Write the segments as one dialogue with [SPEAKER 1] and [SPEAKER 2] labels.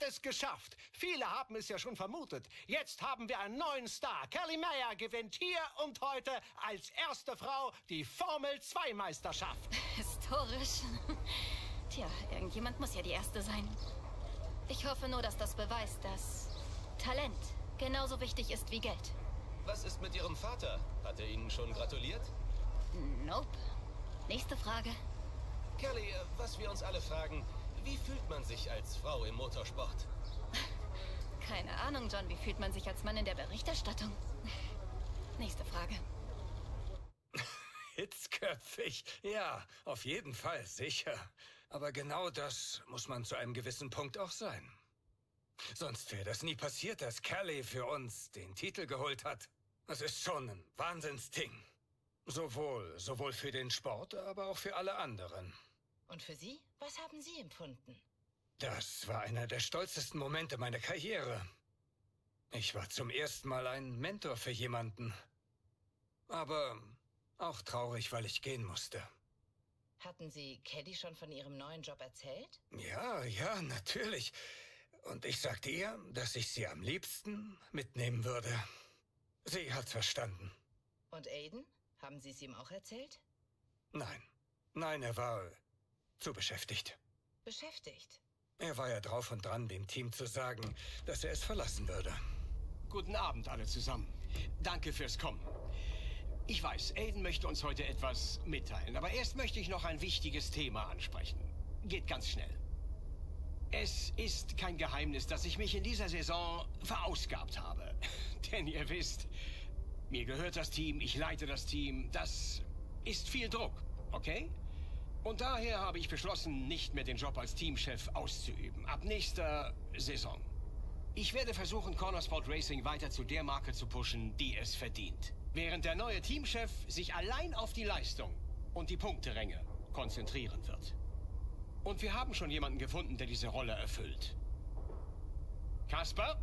[SPEAKER 1] hat es geschafft. Viele haben es ja schon vermutet. Jetzt haben wir einen neuen Star. Kelly Mayer gewinnt hier und heute als erste Frau die Formel-2-Meisterschaft.
[SPEAKER 2] Historisch. Tja, irgendjemand muss ja die Erste sein. Ich hoffe nur, dass das beweist, dass Talent genauso wichtig ist wie Geld.
[SPEAKER 3] Was ist mit Ihrem Vater? Hat er Ihnen schon gratuliert?
[SPEAKER 2] Nope. Nächste Frage.
[SPEAKER 3] Kelly, was wir uns alle fragen, wie fühlt man sich als Frau im Motorsport?
[SPEAKER 2] Keine Ahnung, John. Wie fühlt man sich als Mann in der Berichterstattung? Nächste Frage.
[SPEAKER 4] Hitzköpfig. Ja, auf jeden Fall, sicher. Aber genau das muss man zu einem gewissen Punkt auch sein. Sonst wäre das nie passiert, dass Kelly für uns den Titel geholt hat. Das ist schon ein Wahnsinnsding. Sowohl für den Sport, aber auch für alle anderen.
[SPEAKER 5] Und für Sie? Was haben Sie empfunden?
[SPEAKER 4] Das war einer der stolzesten Momente meiner Karriere. Ich war zum ersten Mal ein Mentor für jemanden. Aber auch traurig, weil ich gehen musste.
[SPEAKER 5] Hatten Sie Caddy schon von Ihrem neuen Job erzählt?
[SPEAKER 4] Ja, natürlich. Und ich sagte ihr, dass ich sie am liebsten mitnehmen würde. Sie hat's verstanden.
[SPEAKER 5] Und Aiden? Haben Sie es ihm auch erzählt?
[SPEAKER 4] Nein, er war zu beschäftigt.
[SPEAKER 5] Beschäftigt?
[SPEAKER 4] Er war ja drauf und dran, dem Team zu sagen, dass er es verlassen würde.
[SPEAKER 1] Guten Abend alle zusammen. Danke fürs Kommen. Ich weiß, Aiden möchte uns heute etwas mitteilen, aber erst möchte ich noch ein wichtiges Thema ansprechen. Geht ganz schnell. Es ist kein Geheimnis, dass ich mich in dieser Saison verausgabt habe. Denn ihr wisst, mir gehört das Team, ich leite das Team. Das ist viel Druck, okay? Und daher habe ich beschlossen, nicht mehr den Job als Teamchef auszuüben. Ab nächster Saison. Ich werde versuchen, Cornersport Racing weiter zu der Marke zu pushen, die es verdient. Während der neue Teamchef sich allein auf die Leistung und die Punkteränge konzentrieren wird. Und wir haben schon jemanden gefunden, der diese Rolle erfüllt. Kasper?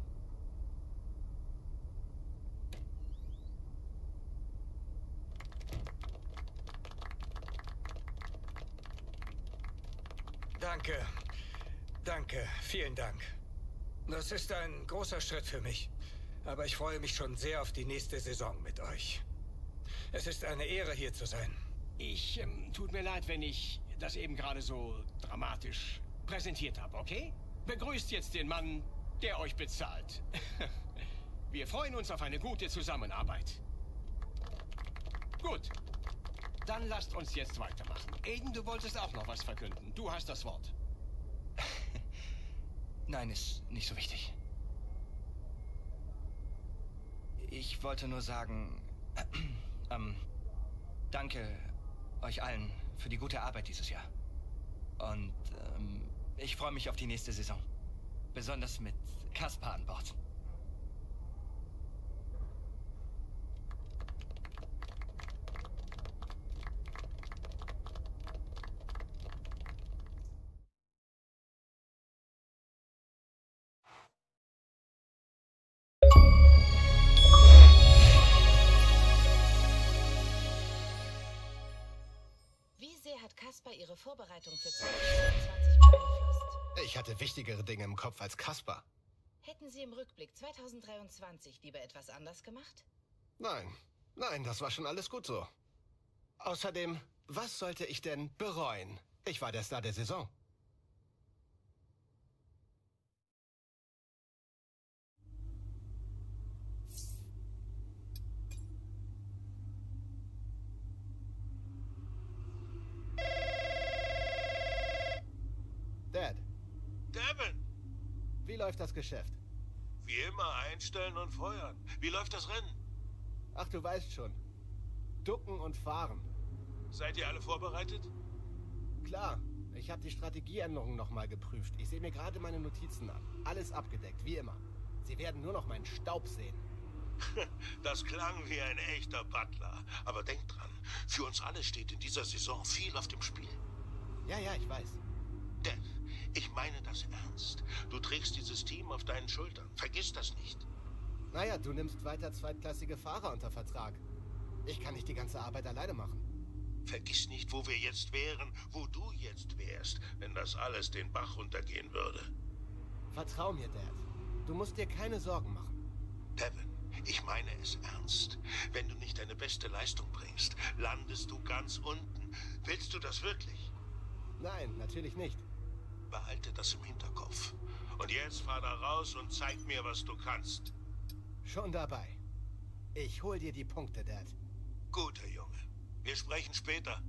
[SPEAKER 4] Danke, vielen Dank. Das ist ein großer Schritt für mich. Aber ich freue mich schon sehr auf die nächste Saison mit euch. Es ist eine Ehre, hier zu sein.
[SPEAKER 1] Tut mir leid, wenn ich das eben gerade so dramatisch präsentiert habe, okay? Begrüßt jetzt den Mann, der euch bezahlt. Wir freuen uns auf eine gute Zusammenarbeit. Gut. Dann lasst uns jetzt weitermachen. Aiden, du wolltest auch noch was verkünden. Du hast das Wort.
[SPEAKER 6] Nein, ist nicht so wichtig. Ich wollte nur sagen, danke euch allen für die gute Arbeit dieses Jahr. Und ich freue mich auf die nächste Saison. Besonders mit Kaspar an Bord.
[SPEAKER 5] Hat Kaspar Ihre Vorbereitung für 2022 beeinflusst?
[SPEAKER 7] Ich hatte wichtigere Dinge im Kopf als Kaspar.
[SPEAKER 5] Hätten Sie im Rückblick 2023 lieber etwas anders gemacht?
[SPEAKER 7] Nein, das war schon alles gut so. Außerdem, was sollte ich denn bereuen? Ich war der Star der Saison. Dad.
[SPEAKER 8] Devin!
[SPEAKER 7] Wie läuft das Geschäft?
[SPEAKER 8] Wie immer einstellen und feuern. Wie läuft das Rennen?
[SPEAKER 7] Ach, du weißt schon. Ducken und fahren.
[SPEAKER 8] Seid ihr alle vorbereitet?
[SPEAKER 7] Klar. Ich habe die Strategieänderungen nochmal geprüft. Ich sehe mir gerade meine Notizen an. Alles abgedeckt, wie immer. Sie werden nur noch meinen Staub sehen.
[SPEAKER 8] Das klang wie ein echter Butler. Aber denkt dran, für uns alle steht in dieser Saison viel auf dem Spiel.
[SPEAKER 7] Ja, ich weiß.
[SPEAKER 8] Dad, ich meine das ernst. Du trägst dieses Team auf deinen Schultern. Vergiss das nicht.
[SPEAKER 7] Naja, du nimmst weiter zweitklassige Fahrer unter Vertrag. Ich kann nicht die ganze Arbeit alleine machen.
[SPEAKER 8] Vergiss nicht, wo wir jetzt wären, wo du jetzt wärst, wenn das alles den Bach runtergehen würde.
[SPEAKER 7] Vertrau mir, Dad. Du musst dir keine Sorgen machen.
[SPEAKER 8] Devin, ich meine es ernst. Wenn du nicht deine beste Leistung bringst, landest du ganz unten. Willst du das wirklich?
[SPEAKER 7] Nein, natürlich nicht.
[SPEAKER 8] Behalte das im Hinterkopf. Und jetzt fahr da raus und zeig mir, was du kannst.
[SPEAKER 7] Schon dabei. Ich hol dir die Punkte, Dad.
[SPEAKER 8] Guter Junge. Wir sprechen später.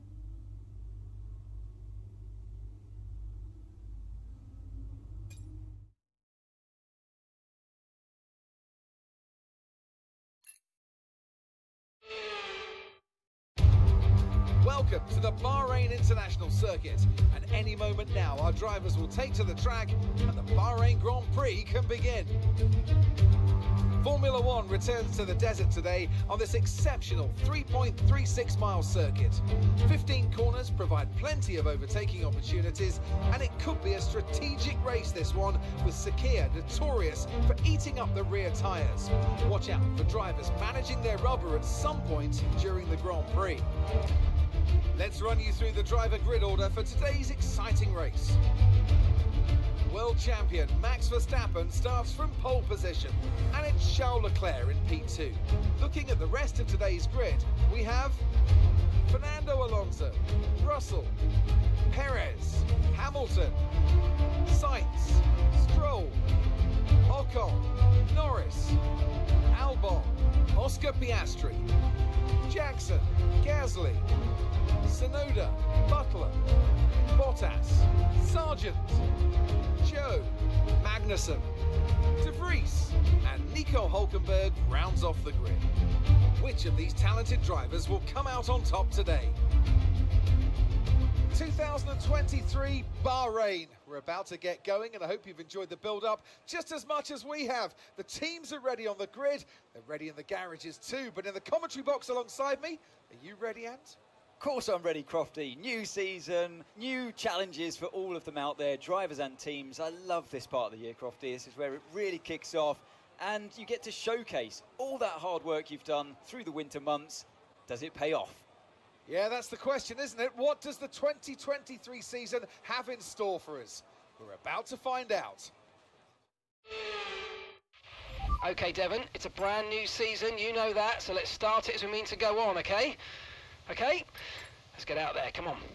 [SPEAKER 9] Welcome to the Bahrain International Circuit, and any moment now our drivers will take to the track and the Bahrain Grand Prix can begin. Formula One returns to the desert today on this exceptional 3.36 mile circuit. 15 corners provide plenty of overtaking opportunities, and it could be a strategic race, this one, with Sakhir notorious for eating up the rear tyres. Watch out for drivers managing their rubber at some point during the Grand Prix. Let's run you through the driver grid order for today's exciting race. World champion Max Verstappen starts from pole position, and it's Charles Leclerc in P2. Looking at the rest of today's grid, we have Fernando Alonso, Russell, Perez, Hamilton, Sainz, Stroll, Ocon, Norris, Albon, Oscar Piastri, Jackson, Gasly, Tsunoda, Butler, Bottas, Sargent, Joe, Magnussen, De Vries, and Nico Hulkenberg rounds off the grid. Which of these talented drivers will come out on top today? 2023 Bahrain. We're about to get going, and I hope you've enjoyed the build-up just as much as we have. The teams are ready on the grid. They're ready in the garages too, but in the commentary box alongside me, are you ready, Ant?
[SPEAKER 10] Of course I'm ready, Crofty. New season, new challenges for all of them out there, drivers and teams. I love this part of the year, Crofty. This is where it really kicks off, and you get to showcase all that hard work you've done through the winter months. Does it pay off?
[SPEAKER 9] Yeah, that's the question, isn't it? What does the 2023 season have in store for us? We're about to find out.
[SPEAKER 11] Okay, Devon, it's a brand new season, you know that, so let's start it as we mean to go on, okay? Okay, let's get out there, come on.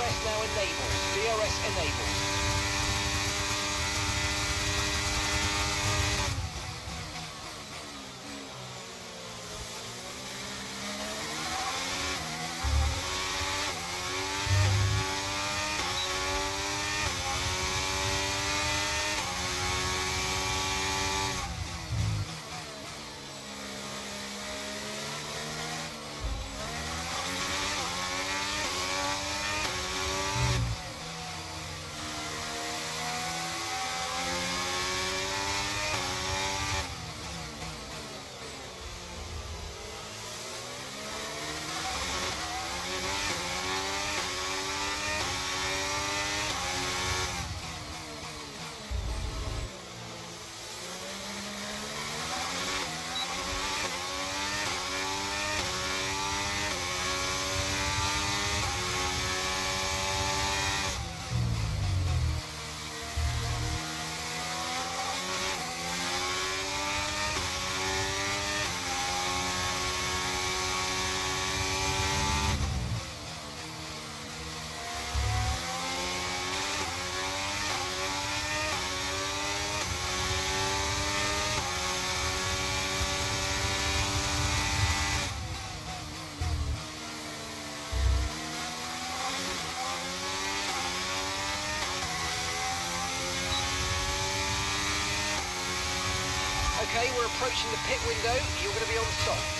[SPEAKER 11] DRS now enabled. DRS enabled. Okay, we're approaching the pit window. You're going to be on softs.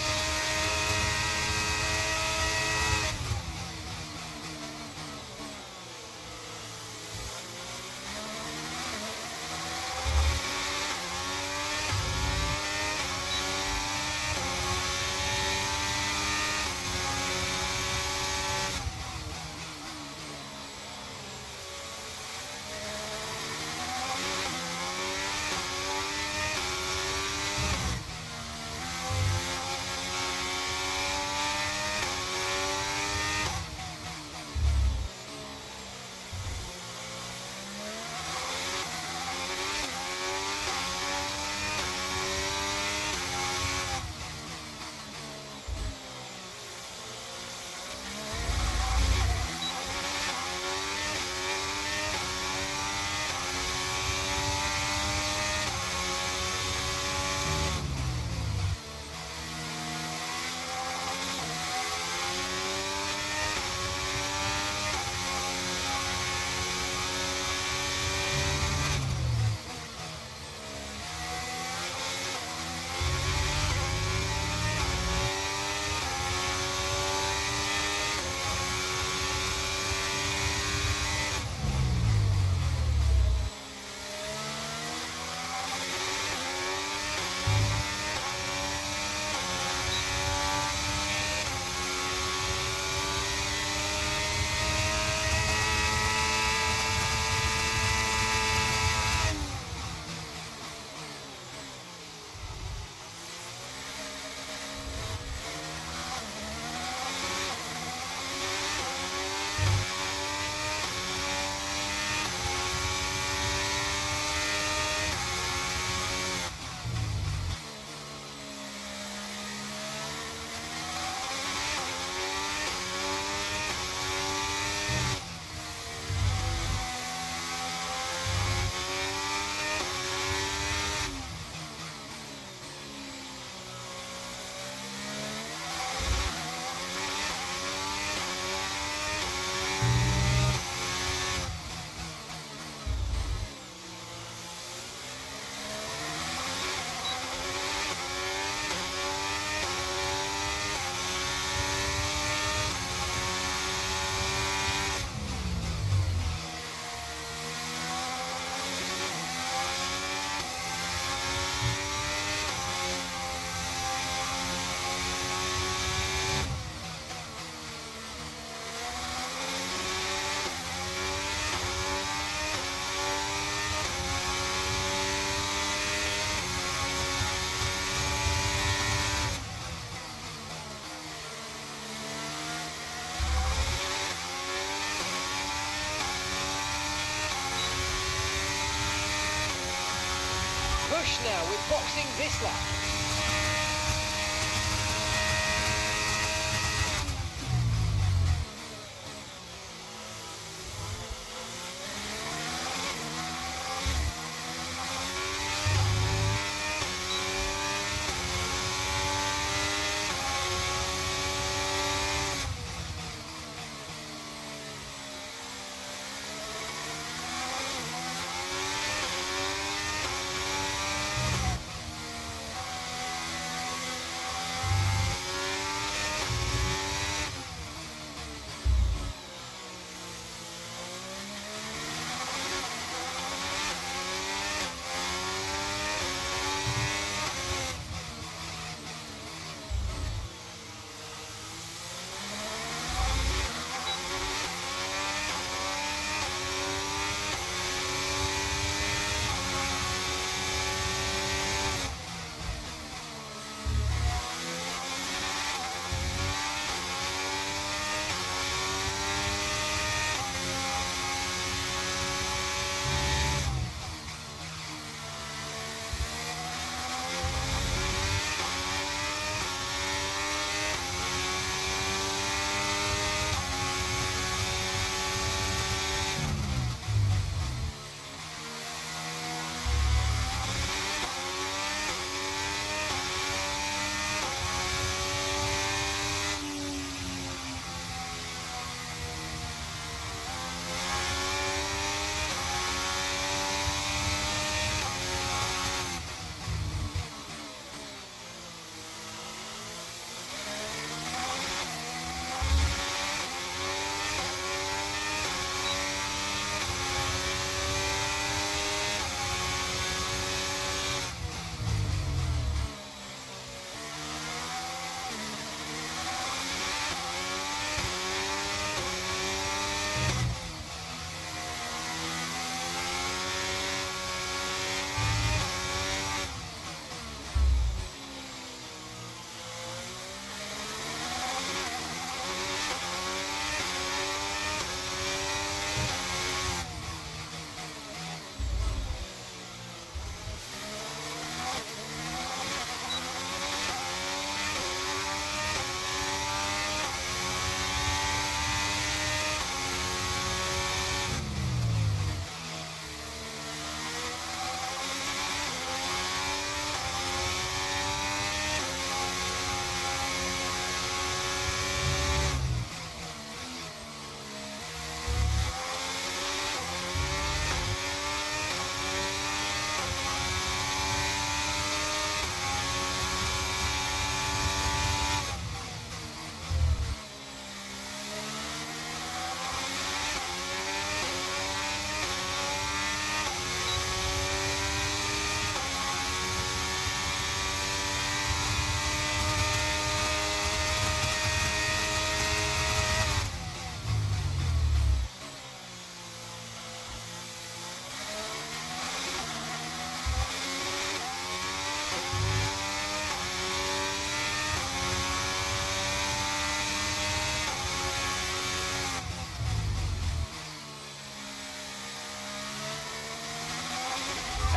[SPEAKER 11] Push now with boxing this lap.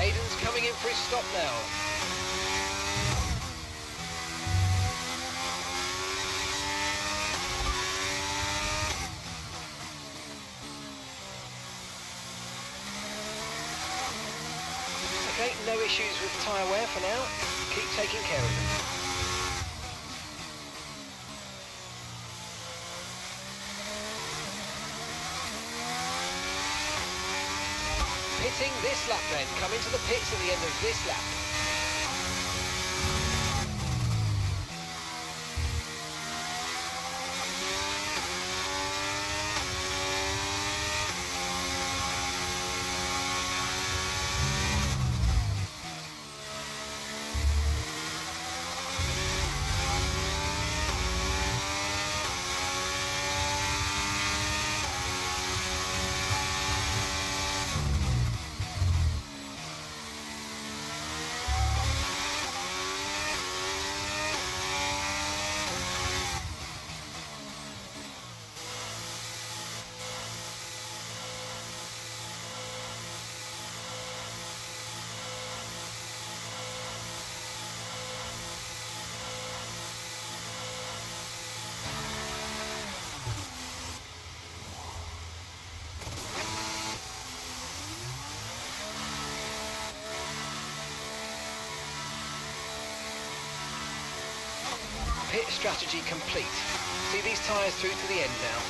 [SPEAKER 11] Aiden's coming in for his stop now. Okay, no issues with tyre wear for now. Keep taking care of them. Pitting this lap then. Come into the pits at the end of this lap. Pit strategy complete. See these tyres through to the end now.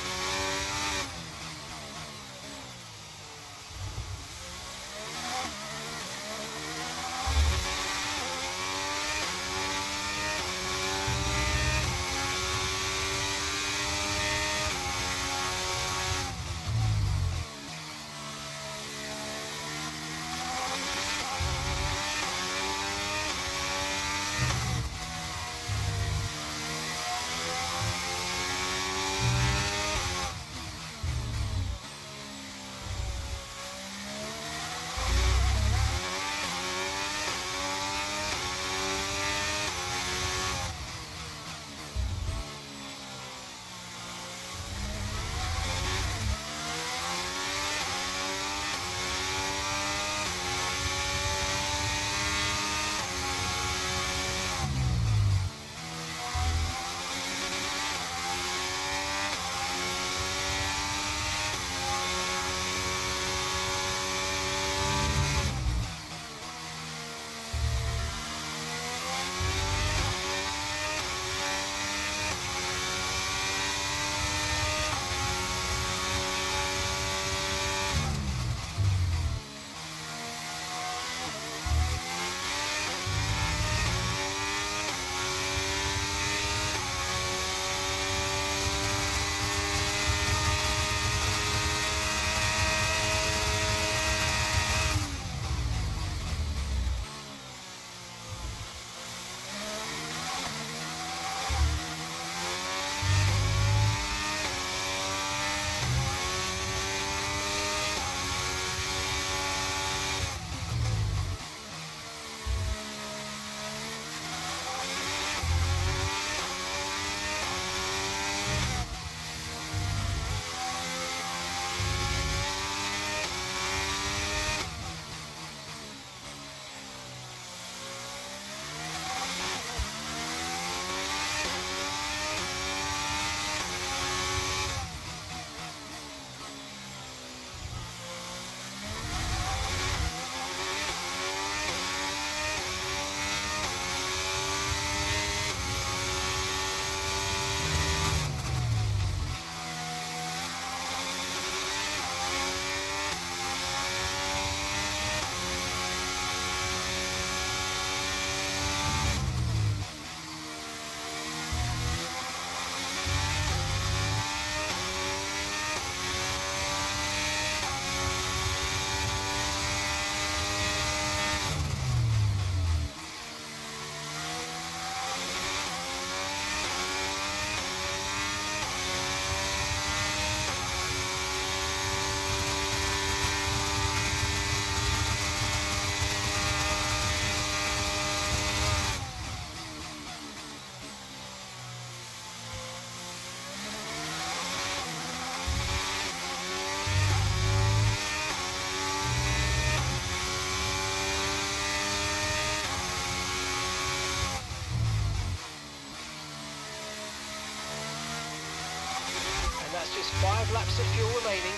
[SPEAKER 11] is 5 laps of fuel remaining.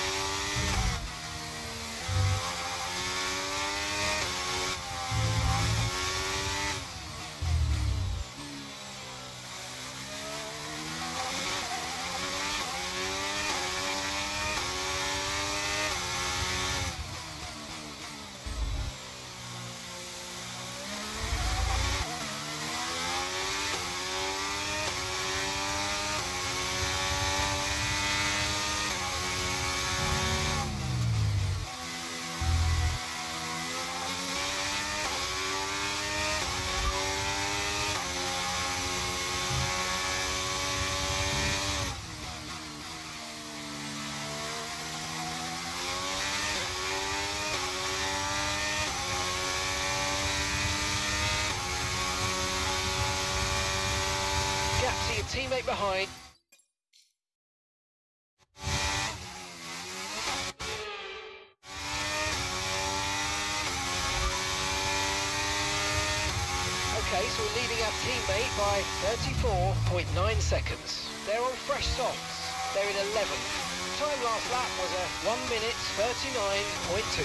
[SPEAKER 11] To your teammate behind. Okay, so we're leading our teammate by 34.9 seconds. They're on fresh softs. They're in 11th. Time last lap was a 1 minute 39.2.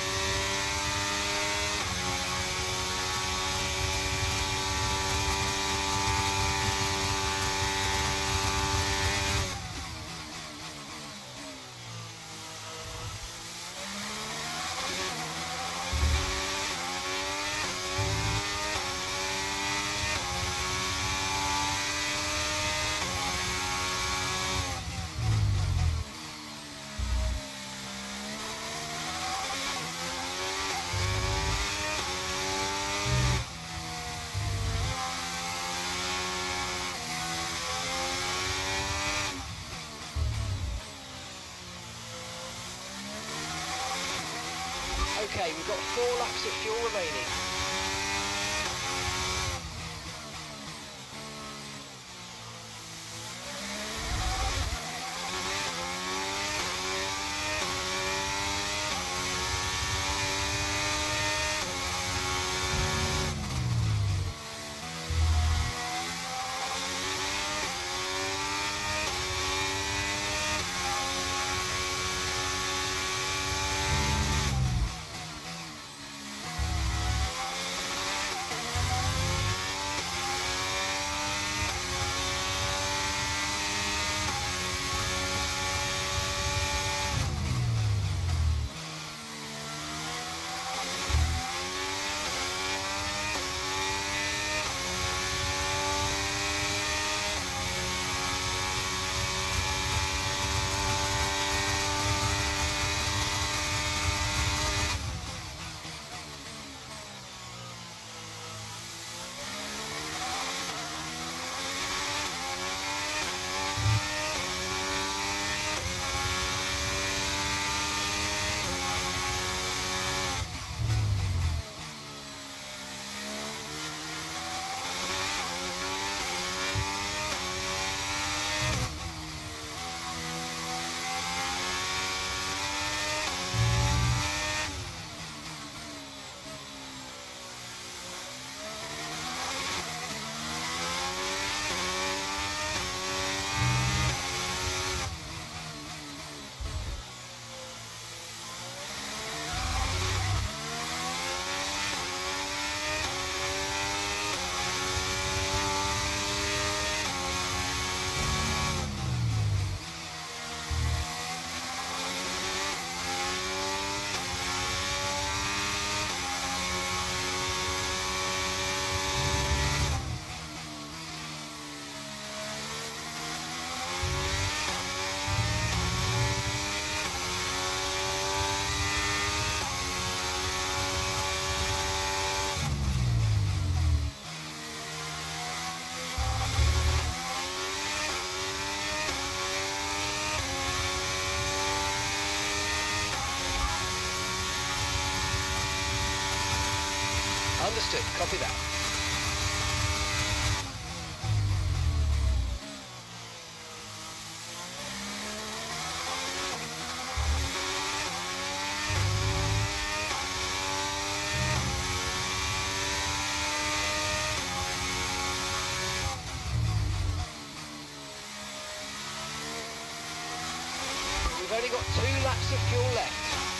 [SPEAKER 11] Okay, we've got 4 laps of fuel remaining. Understood. Copy that. They've only got 2 laps of fuel left.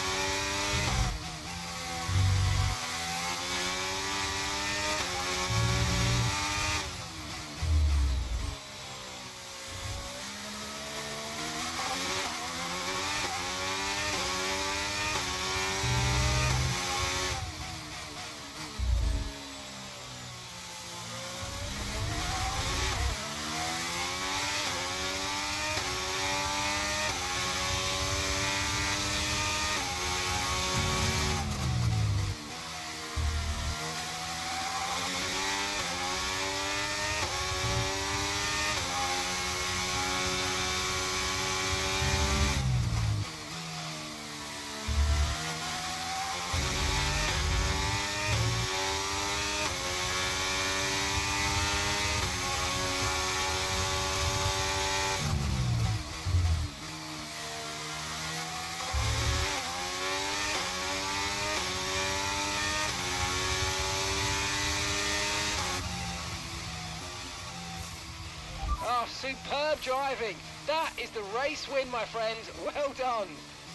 [SPEAKER 11] Oh, superb driving. That is the race win, my friends. Well done.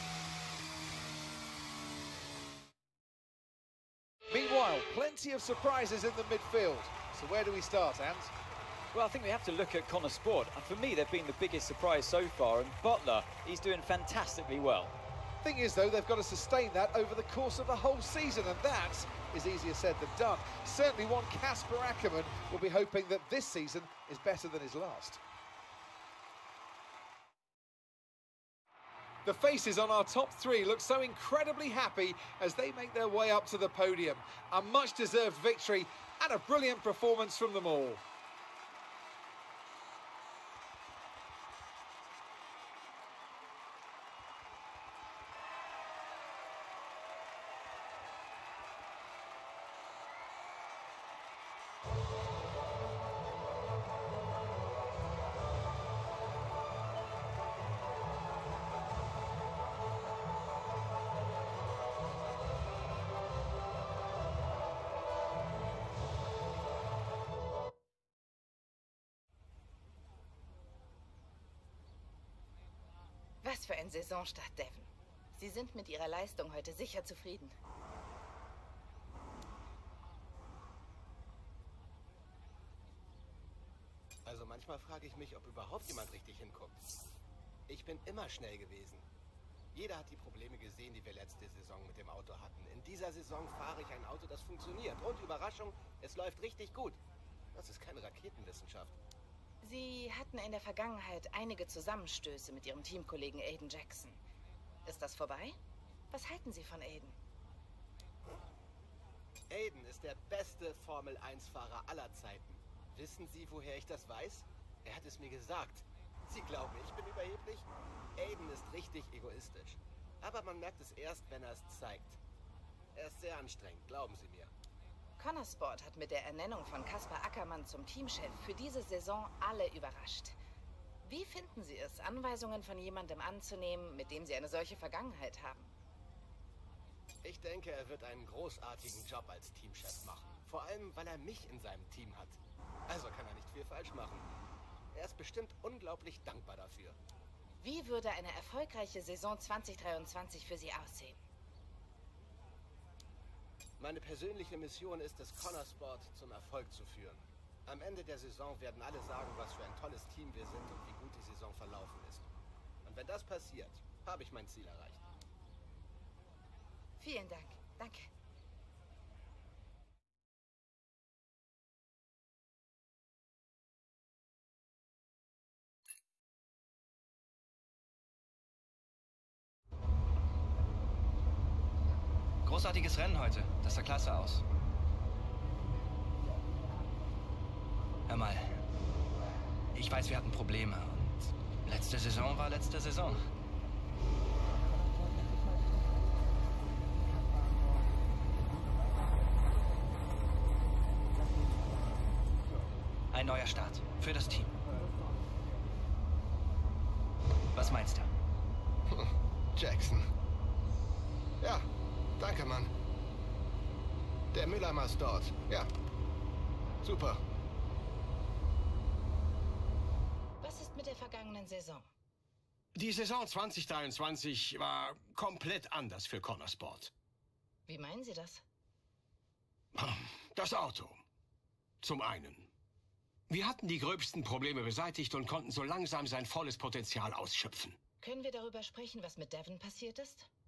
[SPEAKER 9] Meanwhile, plenty of surprises in the midfield. So where do we start, Ant?
[SPEAKER 10] Well, I think we have to look at Connor Sport. And for me, they've been the biggest surprise so far. And Butler, he's doing fantastically well.
[SPEAKER 9] Thing is, though, they've got to sustain that over the course of the whole season, and that is easier said than done. Certainly one Casper Ackermann will be hoping that this season is better than his last. The faces on our top 3 look so incredibly happy as they make their way up to the podium. A much-deserved victory and a brilliant performance from them all.
[SPEAKER 5] Was für ein Saisonstart, Devon. Sie sind mit Ihrer Leistung heute sicher zufrieden.
[SPEAKER 7] Also manchmal frage ich mich, ob überhaupt jemand richtig hinguckt. Ich bin immer schnell gewesen. Jeder hat die Probleme gesehen, die wir letzte Saison mit dem Auto hatten. In dieser Saison fahre ich ein Auto, das funktioniert. Und Überraschung, es läuft richtig gut. Das ist keine Raketenwissenschaft.
[SPEAKER 5] Sie hatten in der Vergangenheit einige Zusammenstöße mit Ihrem Teamkollegen Aiden Jackson. Ist das vorbei? Was halten Sie von Aiden?
[SPEAKER 7] Aiden ist der beste Formel-1-Fahrer aller Zeiten. Wissen Sie, woher ich das weiß? Er hat es mir gesagt. Sie glauben, ich bin überheblich? Aiden ist richtig egoistisch. Aber man merkt es erst, wenn er es zeigt. Er ist sehr anstrengend, glauben Sie mir.
[SPEAKER 5] Connor Sport hat mit der Ernennung von Casper Ackermann zum Teamchef für diese Saison alle überrascht. Wie finden Sie es, Anweisungen von jemandem anzunehmen, mit dem Sie eine solche Vergangenheit haben?
[SPEAKER 7] Ich denke, er wird einen großartigen Job als Teamchef machen. Vor allem, weil er mich in seinem Team hat. Also kann er nicht viel falsch machen. Er ist bestimmt unglaublich dankbar dafür.
[SPEAKER 5] Wie würde eine erfolgreiche Saison 2023 für Sie aussehen?
[SPEAKER 7] Meine persönliche Mission ist es, Connor Sport zum Erfolg zu führen. Am Ende der Saison werden alle sagen, was für ein tolles Team wir sind und wie gut die Saison verlaufen ist. Und wenn das passiert, habe ich mein Ziel erreicht.
[SPEAKER 5] Vielen Dank. Danke.
[SPEAKER 6] Großartiges Rennen heute. Das sah klasse aus. Hör mal. Ich weiß, wir hatten Probleme. Und letzte Saison war letzte Saison. Ein neuer Start für das Team. Was meinst du?
[SPEAKER 7] Jackson. Ja, danke, Mann. Der Müllermast dort. Ja. Super.
[SPEAKER 5] Was ist mit der vergangenen Saison?
[SPEAKER 1] Die Saison 2023 war komplett anders für Connorsport.
[SPEAKER 5] Wie meinen Sie das?
[SPEAKER 1] Das Auto. Zum einen. Wir hatten die gröbsten Probleme beseitigt und konnten so langsam sein volles Potenzial ausschöpfen.
[SPEAKER 5] Können wir darüber sprechen, was mit Devon passiert ist?